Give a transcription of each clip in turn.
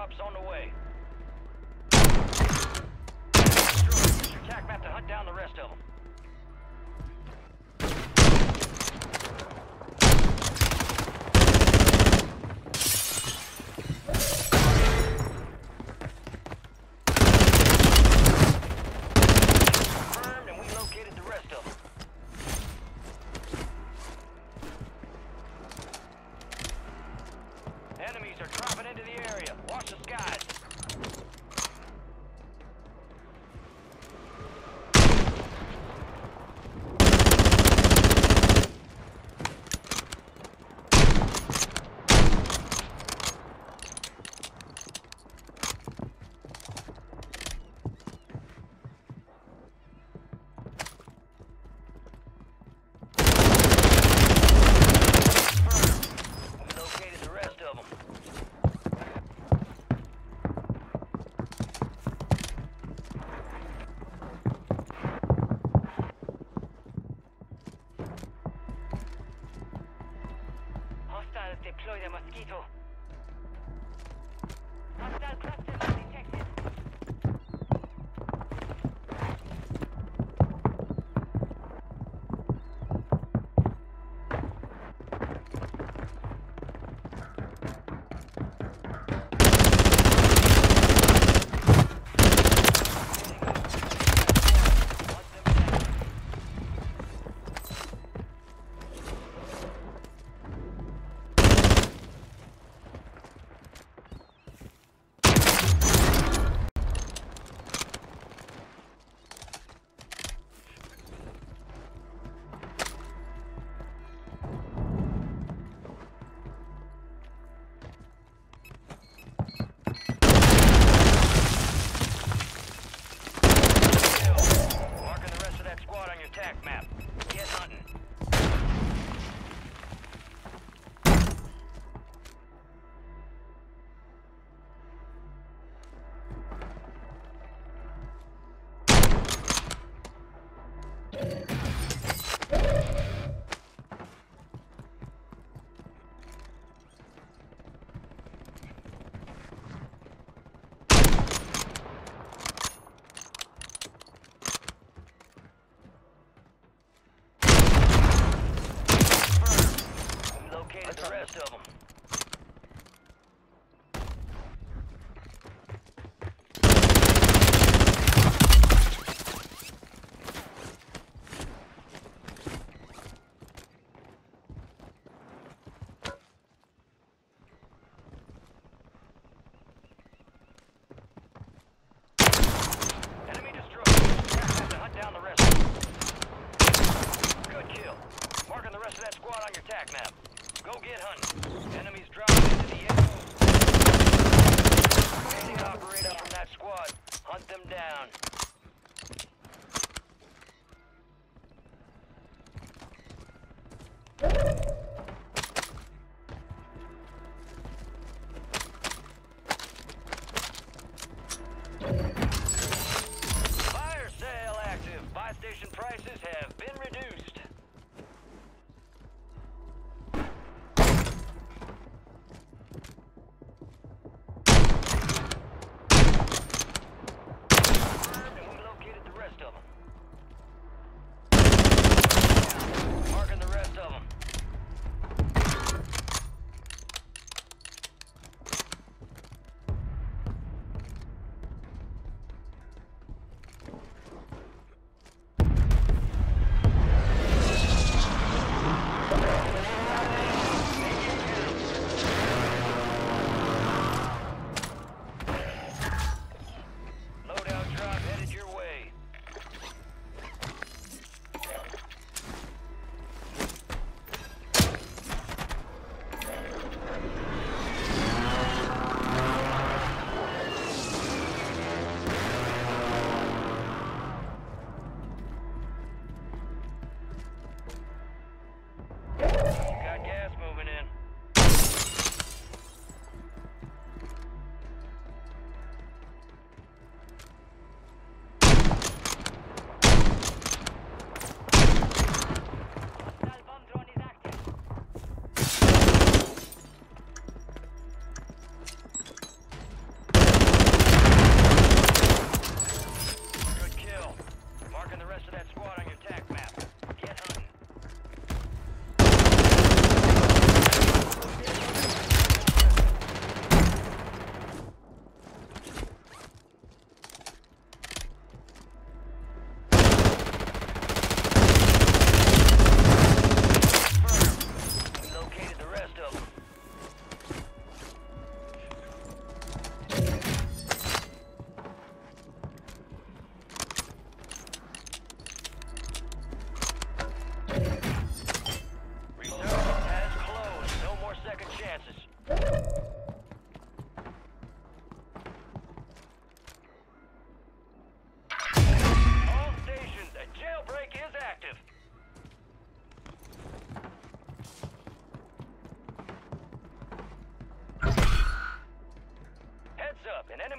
airdrop's on the way. Use your TAC map to hunt down the rest of them. Confirmed, and we located the rest of them. Enemies are dropping into the area. Watch the skies. We located the rest of them. Hostiles deploy the Mosquito. Hostile cluster not detected. Marking the rest of that squad on your TAC map. Get hunting. We located the rest of them. Enemy destroyed. Have to hunt down the rest of them. Good kill. Marking the rest of that squad on your TAC map. Go get hunting. Enemies dropping into the air. Any operator from that squad, hunt them down. Fire sale active. Buy station prices have been reduced. Confirmed, and we located the rest of them. Marking the rest of them. Loadout drop headed your way. Got gas moving in. Hostile bomb drone is active.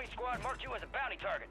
squad marked you as a bounty target.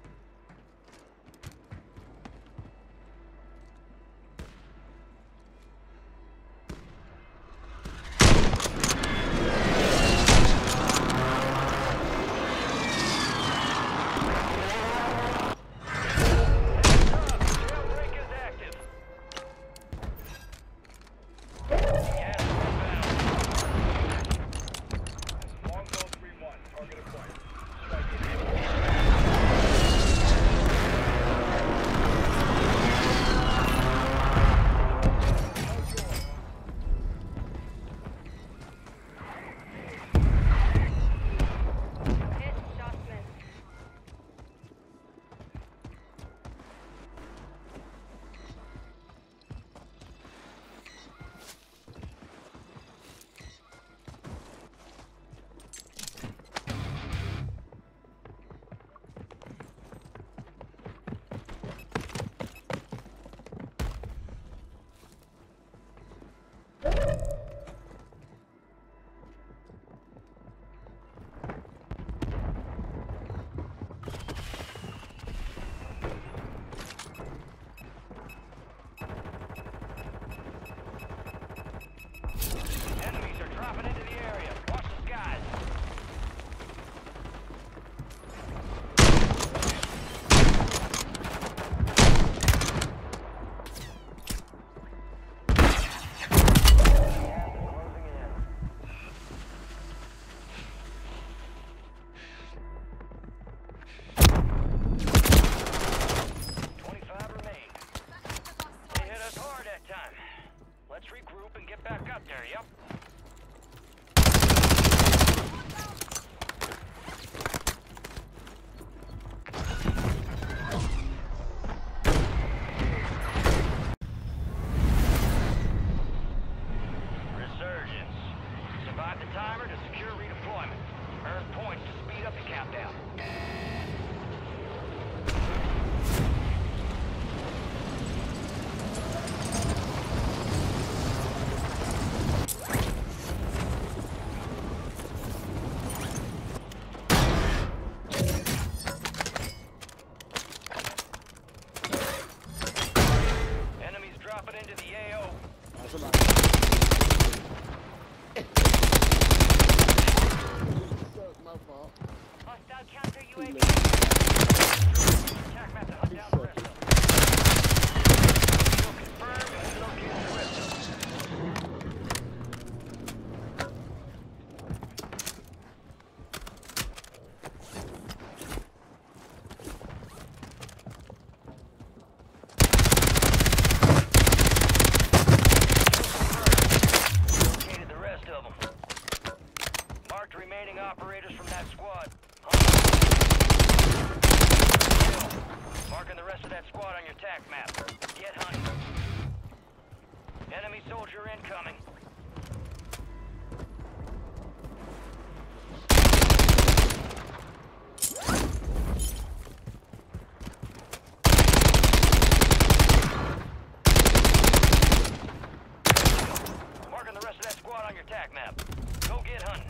Operators from that squad. Marking the rest of that squad on your TAC map. Get hunting. Enemy soldier incoming. Marking the rest of that squad on your TAC map. Go get hunting.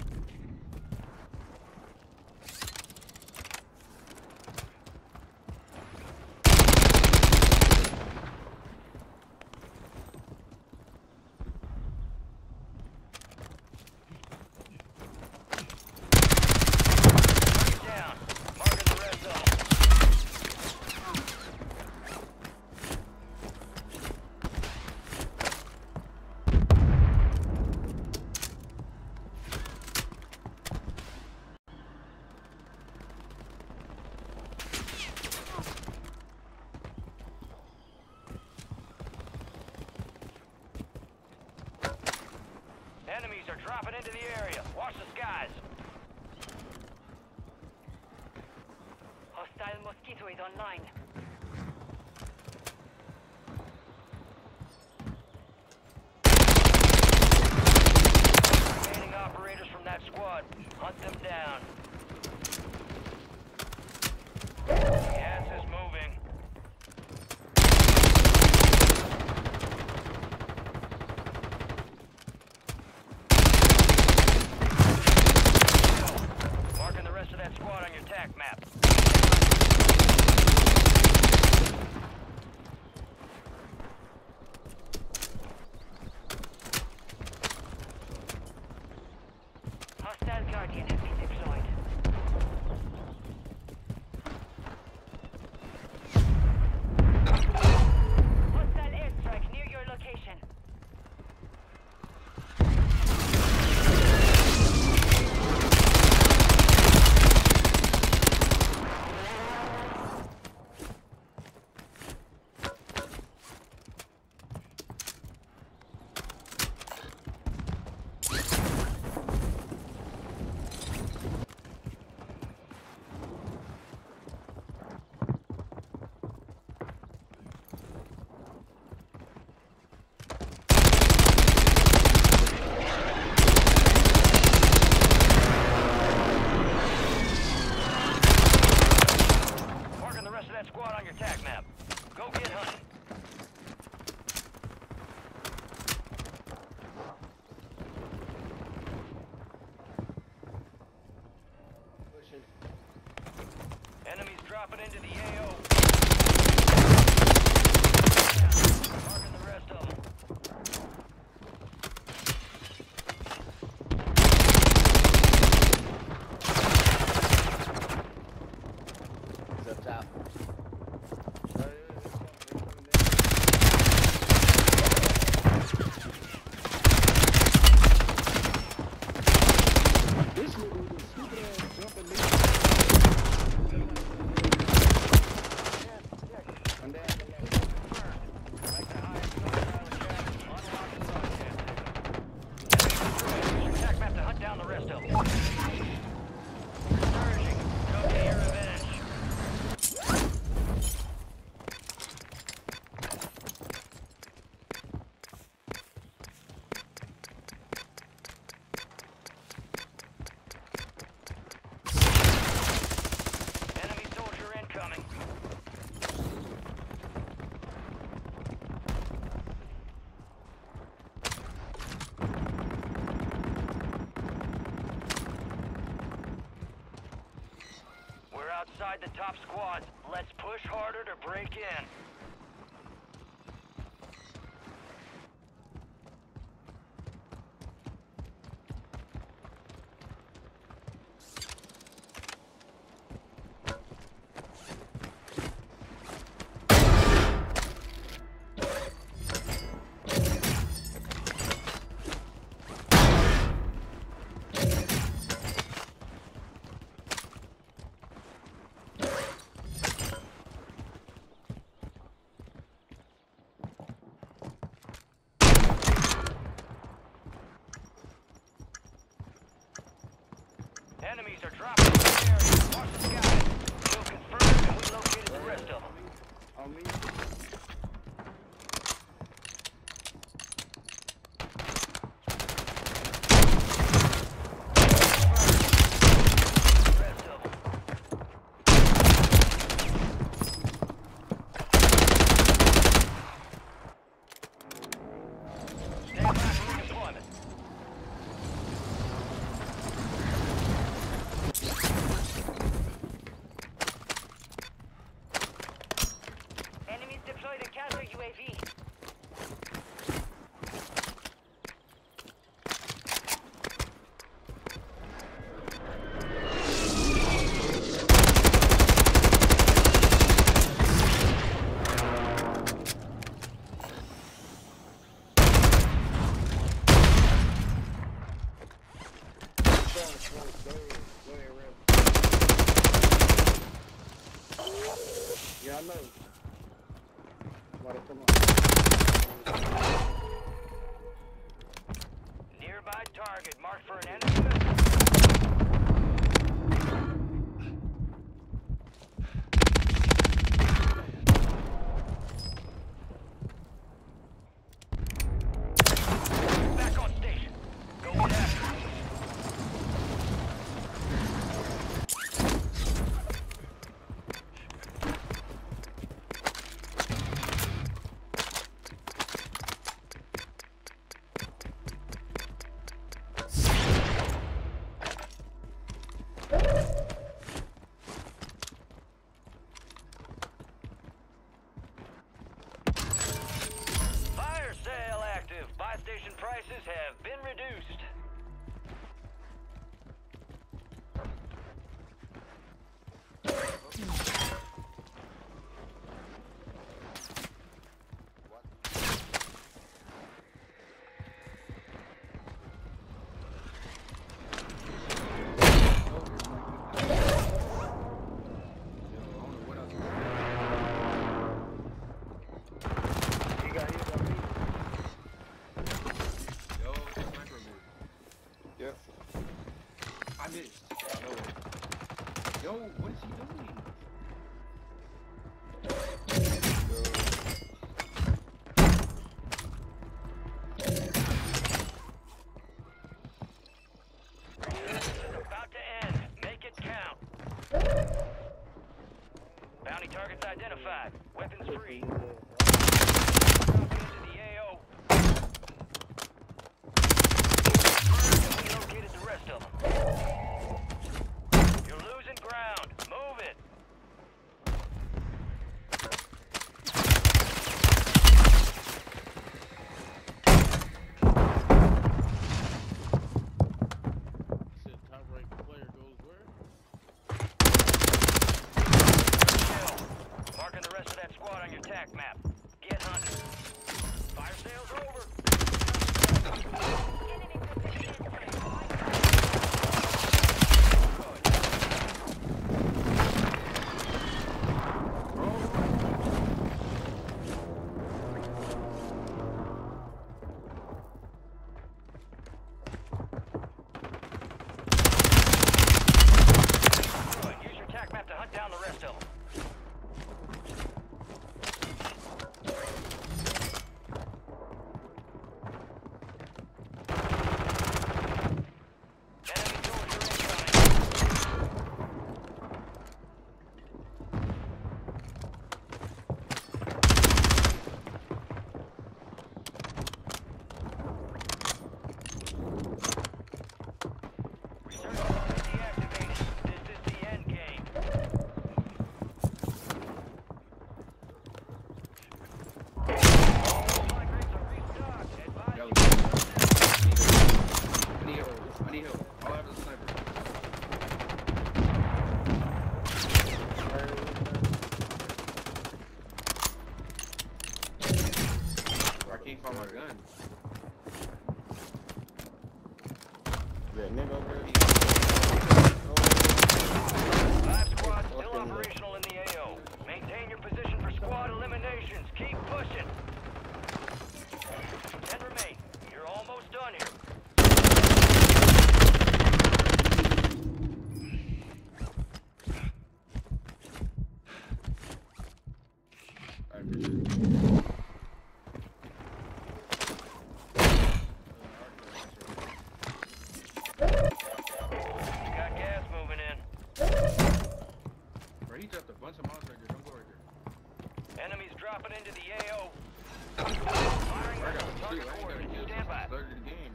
Enemies are dropping into the area. Watch the skies. Hostile Mosquito is online. Remaining operators from that squad. Hunt them down. Gas is moving. Marking the rest of that squad on your TAC map. into the AO. Marking the rest of them. He's up top. This nigga with this stupid ass jumping nigga. I'm down the left. Make the highest score pilot chat. Unlock the broadcast. Use your attack map to hunt down the rest of them. Surging. Go get your revenge. Enemy soldier incoming. We're outside the top squads. Let's push harder to break in. Enemies are dropping in the area. Watch the sky. Kill confirmed and we located the rest of them. On me. Rest of them. Stand by for redeployment. Enemies deployed a counter UAV. Yeah, I know. Why they come on? Nearby target marked for an enemy missile. Back on station. Go get after it. Fire sale active. Buy station prices have been reduced. He got hit by me. Yo, this micro move. Yep. I missed. Yo, what is he doing? About to end. Make it count. Bounty targets identified. Weapons free. Drop into the AO. We located the rest of them. You're losing ground. Move it. That nigga over there. 5 squads still operational in the AO. Maintain your position for squad eliminations. Keep pushing. 10 remain. You're almost done here. I appreciate it. You got gas moving in. Bro, he dropped a bunch of monsters right there. Don't go right there. Enemies dropping into the AO. Firing I on got to target shoot. I ain't got to coordinates. kill Stand since by. the start of the game.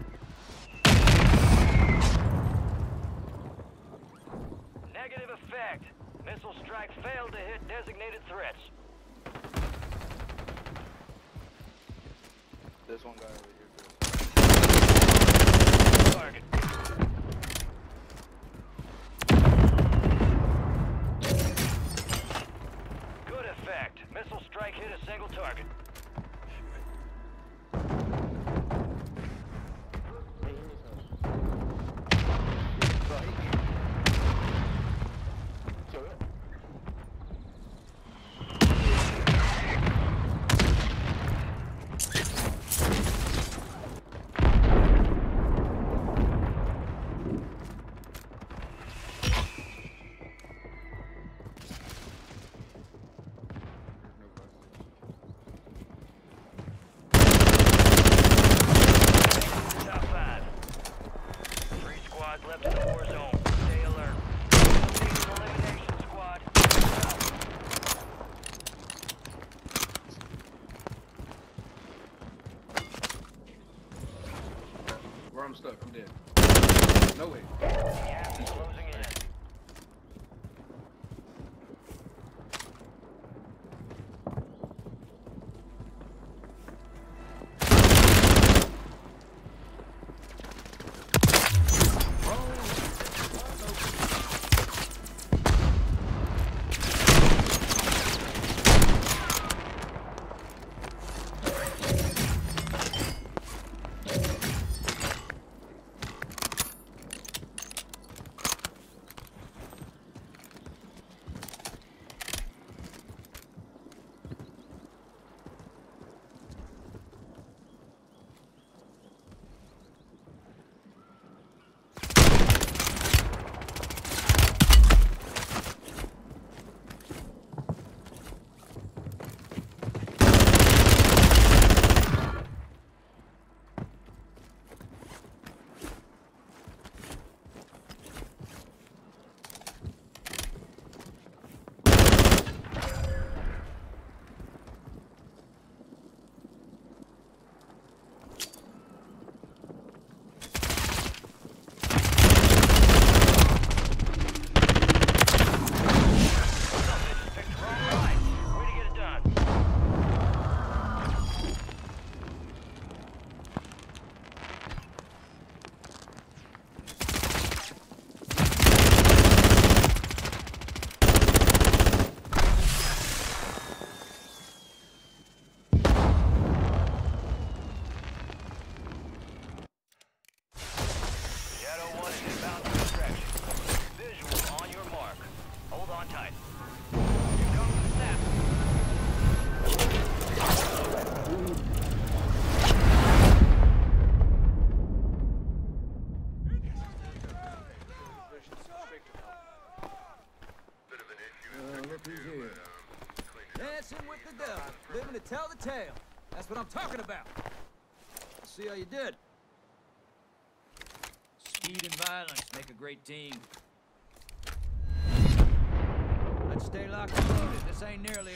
Negative effect. Missile strike failed to hit designated threats. This one guy over here. Target. Good effect. Missile strike hit a single target. There's no buses. Top 5. 3 squads left in the war zone. Stay alert. Team elimination squad. Bro, I'm stuck. I'm dead. No way. Gas is closing in. Picked the wrong line. Way to get it done. Shadow 1 is inbound to extraction. Visual on your mark. Hold on tight. Here comes the snap. Look who's here. Dancing with the devil, living to tell the tale. That's what I'm talking about. Let's see how you did. Speed and violence make a great team. Let's stay locked and loaded. This ain't nearly